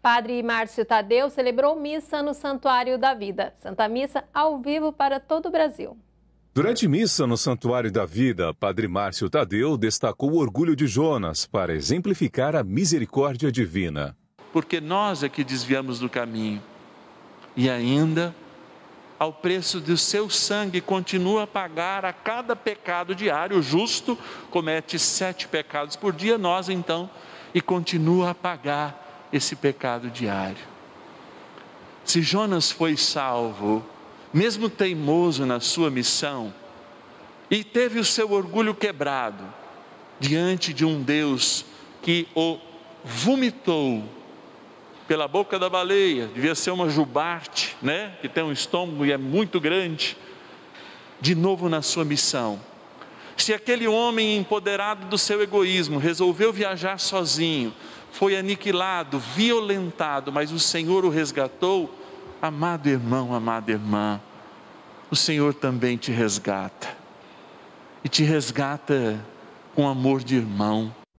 Padre Márcio Tadeu celebrou missa no Santuário da Vida. Santa Missa ao vivo para todo o Brasil. Durante missa no Santuário da Vida, Padre Márcio Tadeu destacou o orgulho de Jonas para exemplificar a misericórdia divina. Porque nós é que desviamos do caminho e ainda, ao preço do seu sangue, continua a pagar a cada pecado diário. O justo comete 7 pecados por dia, nós então, e continua a pagar esse pecado diário. Se Jonas foi salvo, mesmo teimoso na sua missão, e teve o seu orgulho quebrado, diante de um Deus que o vomitou pela boca da baleia, devia ser uma jubarte, né? Que tem um estômago e é muito grande, de novo na sua missão. Se aquele homem empoderado do seu egoísmo, resolveu viajar sozinho, foi aniquilado, violentado, mas o Senhor o resgatou, amado irmão, amada irmã, o Senhor também te resgata, e te resgata com amor de irmão.